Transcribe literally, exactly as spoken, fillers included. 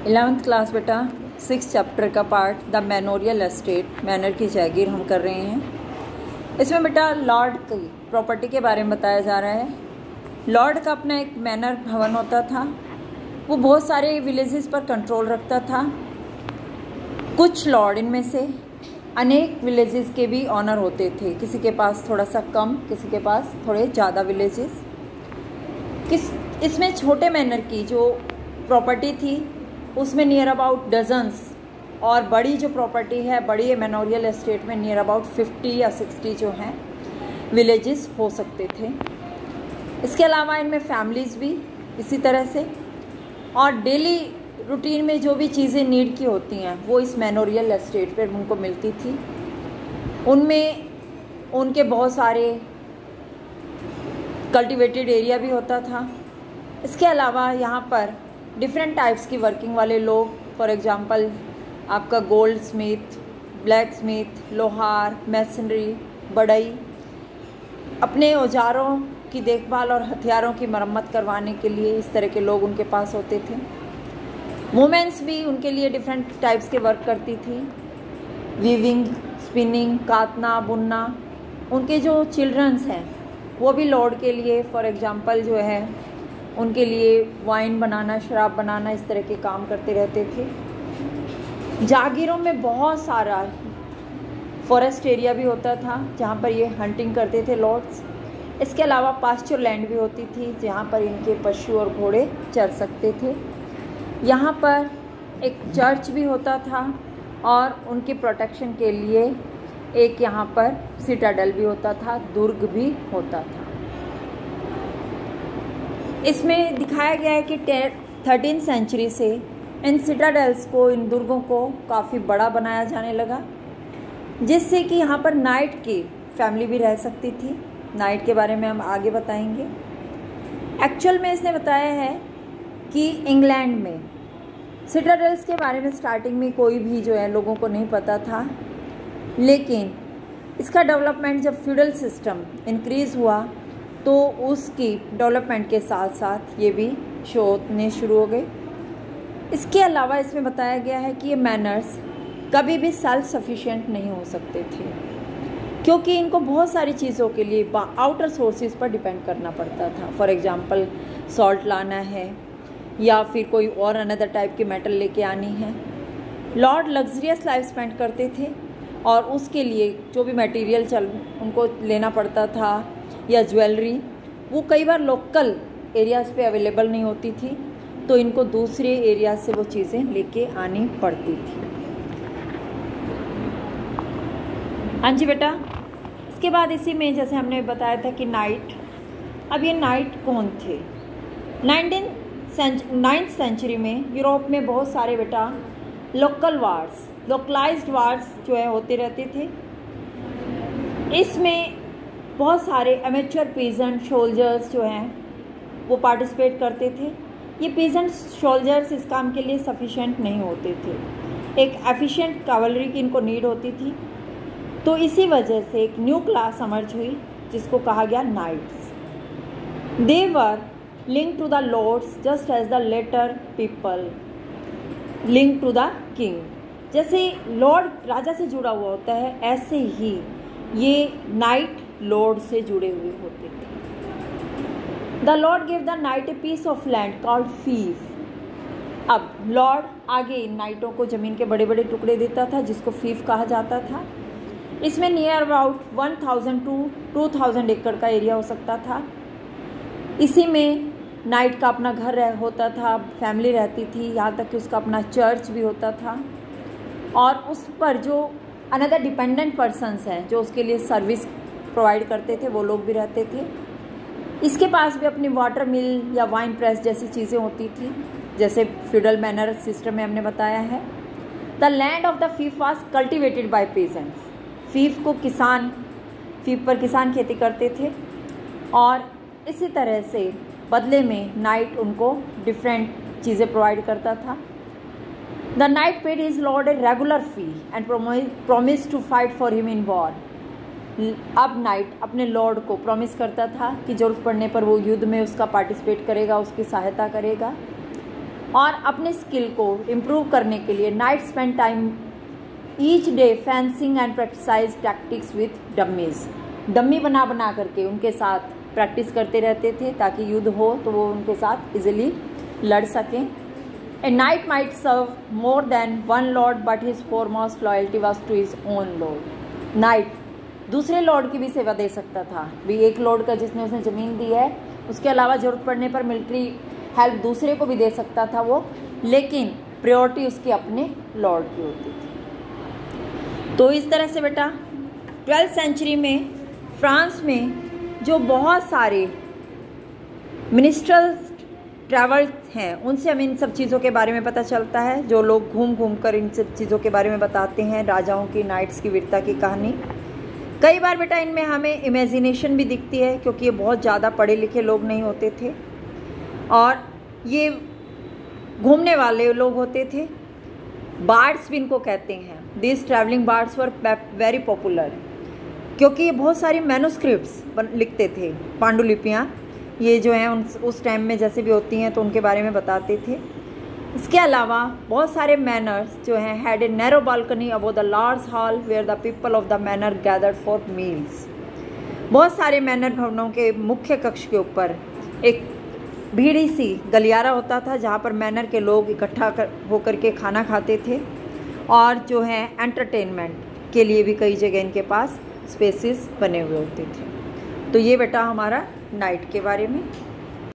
Eleventh class बेटा six chapter का part the manorial estate manor की जागीर हम कर रहे हैं। इसमें बेटा लॉर्ड की प्रॉपर्टी के बारे में बताया जा रहा है। लॉर्ड का अपना एक मैनर भवन होता था। वो बहुत सारे विलेजेस पर कंट्रोल रखता था। कुछ लॉर्ड इनमें से अनेक विलेजेस के भी ऑनर होते थे, किसी के पास थोड़ा सा कम, किसी के पास थोड़े ज़्यादा विलेजेस। किस इसमें छोटे मैनर की जो प्रॉपर्टी थी उसमें नियर अबाउट डजन्स, और बड़ी जो प्रॉपर्टी है बड़ी मैनोरियल एस्टेट में नियर अबाउट फिफ्टी या सिक्सटी जो हैं विलेजेस हो सकते थे। इसके अलावा इनमें फैमिलीज़ भी इसी तरह से, और डेली रूटीन में जो भी चीज़ें नीड की होती हैं वो इस मैनोरियल एस्टेट पर उनको मिलती थी। उनमें उनके बहुत सारे कल्टिवेटेड एरिया भी होता था। इसके अलावा यहाँ पर डिफरेंट टाइप्स की वर्किंग वाले लोग, फॉर एग्जांपल आपका गोल्ड स्मिथ, ब्लैक स्मिथ, लोहार, मैसनरी, बढ़ई, अपने औजारों की देखभाल और हथियारों की मरम्मत करवाने के लिए इस तरह के लोग उनके पास होते थे। वुमेन्स भी उनके लिए डिफरेंट टाइप्स के वर्क करती थी, वीविंग, स्पिनिंग, काटना, बुनना। उनके जो चिल्ड्रंस हैं वो भी लॉर्ड के लिए फॉर एग्जांपल जो है उनके लिए वाइन बनाना, शराब बनाना, इस तरह के काम करते रहते थे। जागीरों में बहुत सारा फॉरेस्ट एरिया भी होता था जहाँ पर ये हंटिंग करते थे लॉर्ड्स। इसके अलावा पास्चर लैंड भी होती थी जहाँ पर इनके पशु और घोड़े चर सकते थे। यहाँ पर एक चर्च भी होता था और उनके प्रोटेक्शन के लिए एक यहाँ पर सिटाडेल भी होता था, दुर्ग भी होता था। इसमें दिखाया गया है कि थर्टीन सेंचुरी से इन सिटाडेल्स को, इन दुर्गों को काफ़ी बड़ा बनाया जाने लगा, जिससे कि यहाँ पर नाइट की फैमिली भी रह सकती थी। नाइट के बारे में हम आगे बताएंगे। एक्चुअल में इसने बताया है कि इंग्लैंड में सिटाडेल्स के बारे में स्टार्टिंग में कोई भी जो है लोगों को नहीं पता था, लेकिन इसका डेवलपमेंट जब फ्यूडल सिस्टम इंक्रीज़ हुआ तो उसकी डेवलपमेंट के साथ साथ ये भी शो होने शुरू हो गए। इसके अलावा इसमें बताया गया है कि ये मैनर्स कभी भी सेल्फ सफिशिएंट नहीं हो सकते थे, क्योंकि इनको बहुत सारी चीज़ों के लिए आउटर सोर्सेज पर डिपेंड करना पड़ता था। फॉर एग्जांपल सॉल्ट लाना है या फिर कोई और अनदर टाइप की मेटल लेके आनी है। लॉर्ड लग्जरियस लाइफ स्पेंड करते थे और उसके लिए जो भी मटेरियल चल उनको लेना पड़ता था या ज्वेलरी, वो कई बार लोकल एरियाज़ पे अवेलेबल नहीं होती थी, तो इनको दूसरे एरिया से वो चीज़ें लेके आनी पड़ती थी। हाँ जी बेटा, इसके बाद इसी में जैसे हमने बताया था कि नाइट, अब ये नाइट कौन थे? नाइनटीन नाइन्थ सेंचुरी में यूरोप में बहुत सारे बेटा लोकल वार्स, लोकलाइज्ड वार्स जो है होते रहते थे। इसमें बहुत सारे एमेच्योर पीजेंट सोल्जर्स जो हैं वो पार्टिसिपेट करते थे। ये पीजेंट सोल्जर्स इस काम के लिए सफिशिएंट नहीं होते थे, एक एफिशिएंट कैवलरी की इनको नीड होती थी। तो इसी वजह से एक न्यू क्लास इमर्ज हुई जिसको कहा गया knights. They were link to the lords just as the latter people link to the king. जैसे लॉर्ड राजा से जुड़ा हुआ होता है, ऐसे ही ये नाइट लॉर्ड से जुड़े हुए होते थे। The lord give the knight a piece of land called fief. अब लॉर्ड आगे इन नाइटों को ज़मीन के बड़े बड़े टुकड़े देता था जिसको फीफ कहा जाता था। इसमें near about one thousand to two thousand एकड़ का एरिया हो सकता था। इसी में नाइट का अपना घर रह होता था, फैमिली रहती थी, यहाँ तक कि उसका अपना चर्च भी होता था, और उस पर जो अनदर डिपेंडेंट पर्सन्स हैं जो उसके लिए सर्विस प्रोवाइड करते थे वो लोग भी रहते थे। इसके पास भी अपनी वाटर मिल या वाइन प्रेस जैसी चीज़ें होती थी, जैसे फ्यूडल मैनर सिस्टम में हमने बताया है। The land of the fief was cultivated by peasants. Fief को किसान, फीफ पर किसान खेती करते थे, और इसी तरह से बदले में नाइट उनको डिफरेंट चीज़ें प्रोवाइड करता था। The knight paid his lord a regular fee and promise to fight for him in war. अब नाइट अपने लॉर्ड को प्रॉमिस करता था कि जरूरत पड़ने पर वो युद्ध में उसका पार्टिसिपेट करेगा, उसकी सहायता करेगा। और अपने स्किल को इम्प्रूव करने के लिए knight spend time each day fencing and practise tactics with dummies. Dummy बना बना करके उनके साथ प्रैक्टिस करते रहते थे ताकि युद्ध हो तो वो उनके साथ इजीली लड़ सकें। A knight might serve more than one lord but his foremost loyalty was to his own lord. Knight दूसरे लॉर्ड की भी सेवा दे सकता था, भी एक लॉर्ड का जिसने उसने ज़मीन दी है, उसके अलावा ज़रूरत पड़ने पर मिलिट्री हेल्प दूसरे को भी दे सकता था वो, लेकिन प्रायोरिटी उसकी अपने लॉर्ड की होती थी। तो इस तरह से बेटा ट्वेल्थ सेंचुरी में फ्रांस में जो बहुत सारे मिनिस्ट्रल ट्रैवल हैं उनसे हमें इन सब चीज़ों के बारे में पता चलता है, जो लोग घूम घूम कर इन सब चीज़ों के बारे में बताते हैं, राजाओं की, नाइट्स की वीरता की कहानी। कई बार बेटा इनमें हमें इमेजिनेशन भी दिखती है, क्योंकि ये बहुत ज़्यादा पढ़े लिखे लोग नहीं होते थे और ये घूमने वाले लोग होते थे। बार्ड्स भी इनको कहते हैं। This travelling bards were very popular, क्योंकि ये बहुत सारी मैन्युस्क्रिप्ट्स लिखते थे, पांडुलिपियाँ ये जो हैं उन उस टाइम में जैसे भी होती हैं तो उनके बारे में बताते थे। इसके अलावा बहुत सारे मैनर्स जो हैं had a narrow balcony above the large hall where the people of the manor gathered for meals. बहुत सारे मैनर भवनों के मुख्य कक्ष के ऊपर एक भीड़ी सी गलियारा होता था जहाँ पर मैनर के लोग इकट्ठा कर होकर के खाना खाते थे, और जो है एंटरटेनमेंट के लिए भी कई जगह इनके पास स्पेसेस बने हुए होते थे। तो ये बेटा हमारा नाइट के बारे में।